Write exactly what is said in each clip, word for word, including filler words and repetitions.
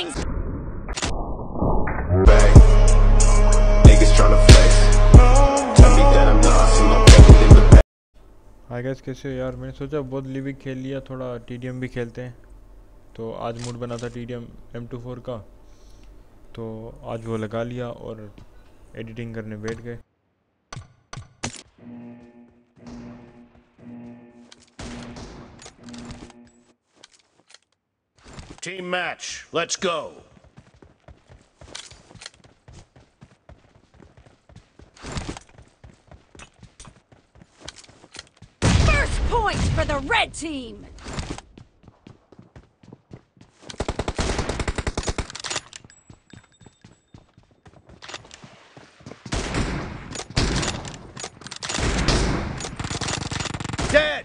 Killing. Hi guys, कैसे हो यार। मैंने सोचा बहुत लिविक खेल लिया, थोड़ा टीडीएम भी खेलते हैं। तो आज मूड बना था टीडीएम एम टू फोर का, तो आज वो लगा लिया और एडिटिंग करने बैठ गए। Team match, let's go. First point for the red team. Dead.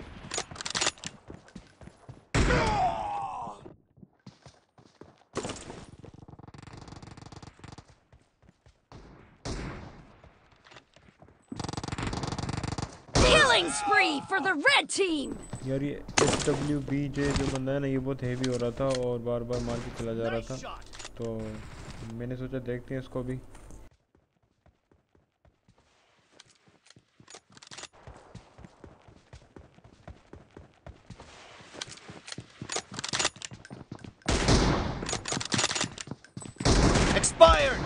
Killing spree for the red team. यार ये एच डब्ल्यू बी जे जो बंदा है ना, ये बहुत हेवी हो रहा था और बार बार मार के चला जा रहा था, तो मैंने सोचा देखते हैं इसको भी। Expired.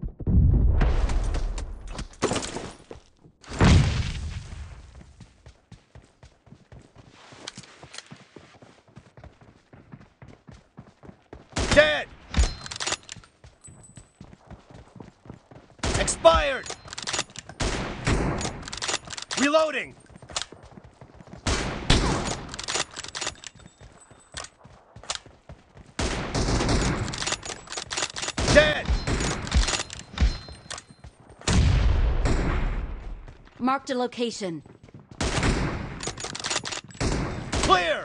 Dead. Expired. Reloading. Dead. Marked a location. Clear.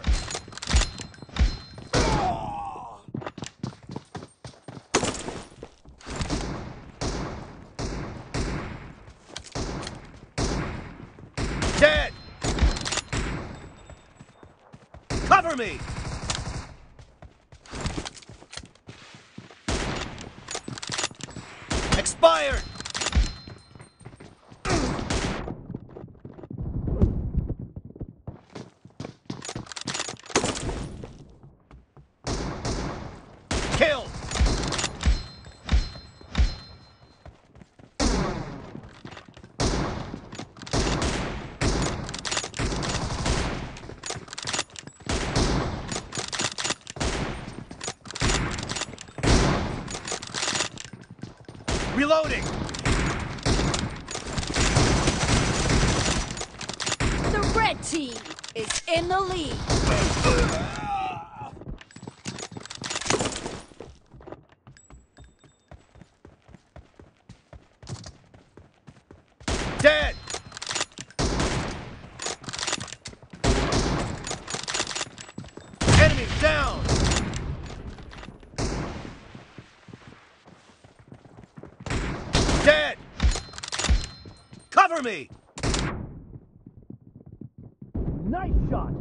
Dead. Cover me. Expired. Kill. Reloading. The red team is in the lead. Dead. Enemy down. Dead. Cover me. Nice shot.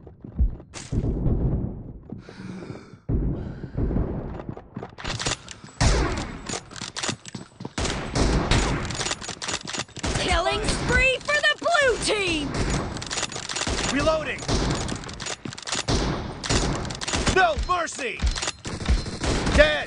Killing spree for the blue team. Reloading. No mercy. Dead.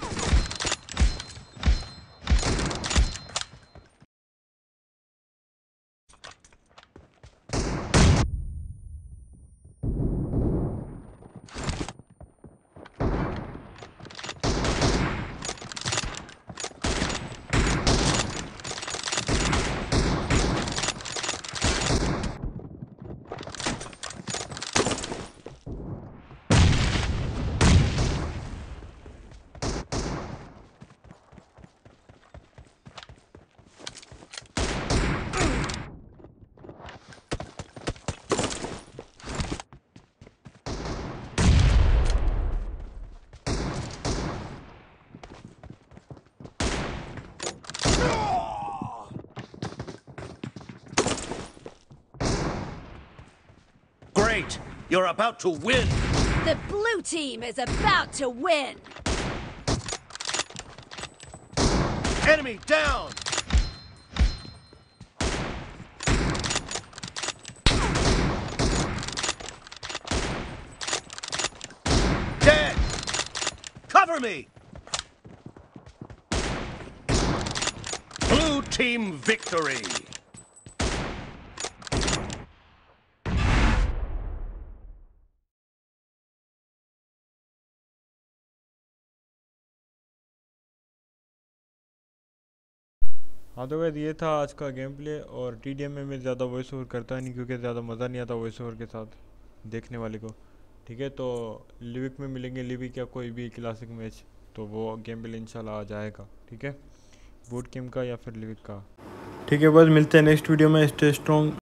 Great! You're about to win! The blue team is about to win. Enemy down! Dead! Cover me! Blue team victory! हाँ तो वैसे ये था आज का game play. और T D M में मैं ज़्यादा वॉइस ओवर करता नहीं क्योंकि ज़्यादा मज़ा नहीं आता वॉइस ओवर के साथ देखने वाले को। ठीक है, तो लिविक में मिलेंगे, लिविक या कोई भी क्लासिक मैच, तो वो गेम प्ले इंशाल्लाह आ जाएगा। ठीक है, बूट कैम्प का या फिर लिविक का। ठीक है, बस मिलते हैं नेक्स्ट वीडियो में। Stay strong.